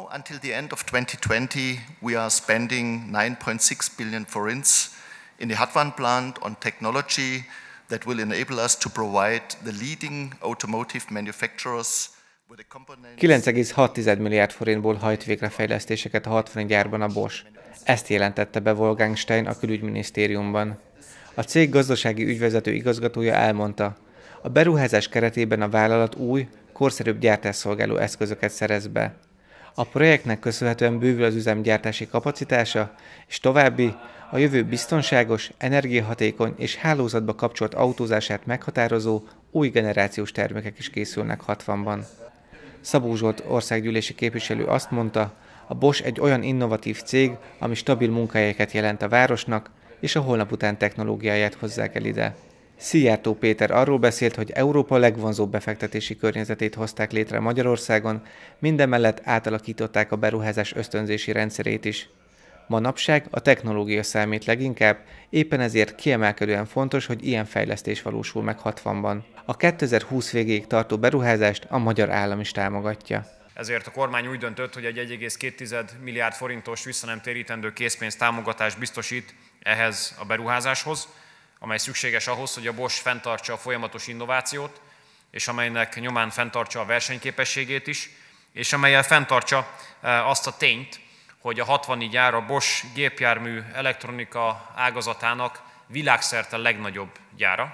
Now, until the end of 2020, we are spending 9.6 billion forints in the Hatvan plant on technology that will enable us to provide the leading automotive manufacturers with the components. 9,6 milliárd forintból hajt végre fejlesztéseket a 60 gyárban a Bosch. Ezt jelentette be Wolfgang Stein a külügyminisztériumban. A cég gazdasági ügyvezető igazgatója elmondta, a beruházás keretében a vállalat új, korszerűbb gyártásszolgáló eszközöket szerez be. A projektnek köszönhetően bővül az üzem gyártási kapacitása, és további, a jövő biztonságos, energiahatékony és hálózatba kapcsolt autózását meghatározó új generációs termékek is készülnek Hatvanban. Szabó Zsolt országgyűlési képviselő azt mondta, a Bosch egy olyan innovatív cég, ami stabil munkahelyeket jelent a városnak, és a holnap után technológiáját hozzák el ide. Szijjártó Péter arról beszélt, hogy Európa legvonzóbb befektetési környezetét hozták létre Magyarországon, mindemellett átalakították a beruházás ösztönzési rendszerét is. Manapság a technológia számít leginkább, éppen ezért kiemelkedően fontos, hogy ilyen fejlesztés valósul meg Hatvanban. A 2020 végéig tartó beruházást a magyar állam is támogatja. Ezért a kormány úgy döntött, hogy egy 1,2 milliárd forintos visszanemtérítendő készpénz támogatást biztosít ehhez a beruházáshoz, amely szükséges ahhoz, hogy a Bosch fenntartsa a folyamatos innovációt, és amelynek nyomán fenntartsa a versenyképességét is, és amellyel fenntartsa azt a tényt, hogy a hatvani gyár a Bosch gépjármű elektronika ágazatának világszerte legnagyobb gyára,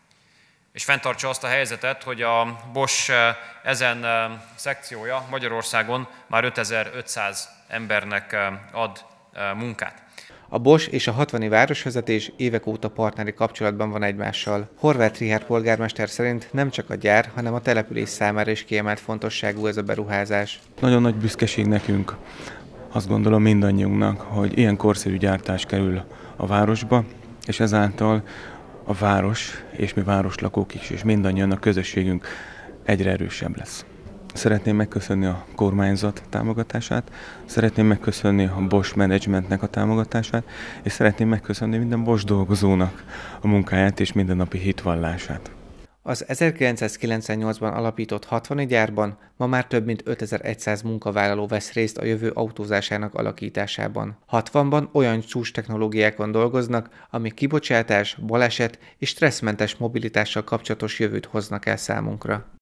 és fenntartsa azt a helyzetet, hogy a Bosch ezen szekciója Magyarországon már 5500 embernek ad munkát. A Bosch és a hatvani városvezetés évek óta partneri kapcsolatban van egymással. Horváth Richárd polgármester szerint nem csak a gyár, hanem a település számára is kiemelt fontosságú ez a beruházás. Nagyon nagy büszkeség nekünk, azt gondolom mindannyiunknak, hogy ilyen korszerű gyártás kerül a városba, és ezáltal a város és mi városlakók is, és mindannyian a közösségünk egyre erősebb lesz. Szeretném megköszönni a kormányzat támogatását, szeretném megköszönni a Bosch Managementnek a támogatását, és szeretném megköszönni minden Bosch dolgozónak a munkáját és mindennapi hitvallását. Az 1998-ban alapított hatvani gyárban ma már több mint 5100 munkavállaló vesz részt a jövő autózásának alakításában. Hatvanban olyan csúcs technológiákon dolgoznak, amik kibocsátás, baleset és stresszmentes mobilitással kapcsolatos jövőt hoznak el számunkra.